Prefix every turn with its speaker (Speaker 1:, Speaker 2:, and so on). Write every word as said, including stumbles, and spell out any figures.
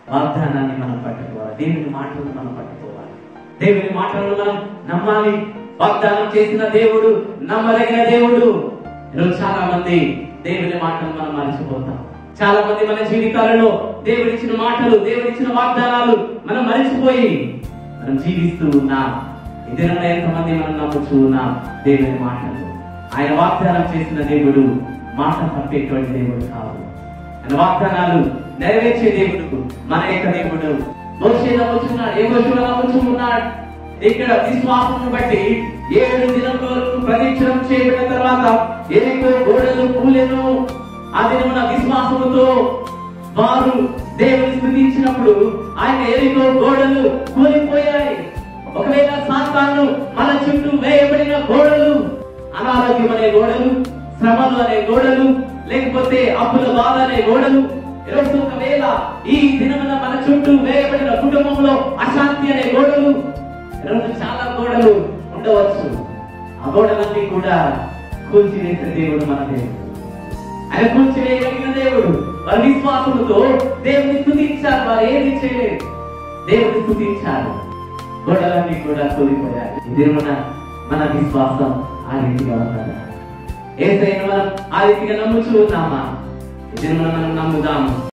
Speaker 1: వాగ్దానాన్ని మనం పట్టుకోవాలి, దేవుని మాటలను మనం పట్టుకోవాలి, దేవుని మాటలను మనం నమ్మాలి. వాగ్దానం చేసిన దేవుడు నమ్మదగిన దేవుడు. ఈరోజు చాలా మంది దేవుని మాటలు మనం మర్చిపోతాం. చాలా మంది మన జీవితాలలో దేవుడిచ్చిన మాటలు, దేవుడిచ్చిన వాగ్దానాలు మనం మరిచిపోయి మనం జీవిస్తూ ఉన్నాం. ఇదిలో ఎంతమంది మనం నమ్ముతూ ఉన్నాం దేవుని మాటలు. ఆయన వాగ్దానం చేసిన దేవుడు మాట తప్పేటువంటి దేవుడు కాదు. ఆయన వాగ్దానాలు నెరవేర్చే దేవుడు మన యొక్క దేవుడు. మోషే నమ్ముచున్నాడు, ఏ మోషే నమ్ముచున్నాడు. ఇక్కడ విశ్వాసం బట్టి ఏడు దినం వరకు ప్రదక్షిణం చేయబడిన తర్వాత ఎరికో గోడలు కూలెను. ఆ దినమున విశ్వాసముతో వారు దేవుని స్తుతించినప్పుడు ఆయన ఎరికో గోడలు కూలిపోయాయి. ఒకవేళ సాతాను మన చుట్టూ వేయబడిన గోడలు, అనారోగ్యం అనే గోడలు, శ్రమలు అనే గోడలు, లేకపోతే అప్పుల బాధ అనే గోడలు, ఈరోజు ఒకవేళ ఈ దినమున మన చుట్టూ వేయబడిన కుటుంబంలో అశాంతి అనే గోడలు, ఈరోజు చాలా గోడలు ఉండవచ్చు. ఆ గోడలన్నీ కూడా కూల్చివేసే దేవుడు మన దేవుడు. ఆయన కూల్చివేయగలిగిన దేవుడు. వారి విశ్వాసంతో దేవుని స్తుతించారు. వారు ఏది చేయలేదు, దేవుని స్తుతించారు. గోడలన్నీ కూడా కూలిపోయారు. ఇది మన మన విశ్వాసం ఆ రీతిగా ఉండాలి. ఏసైనా మనం ఆ రీతిగా నమ్ముచూ ఉన్నామా? ఇది మనం మనం నమ్ముదాము.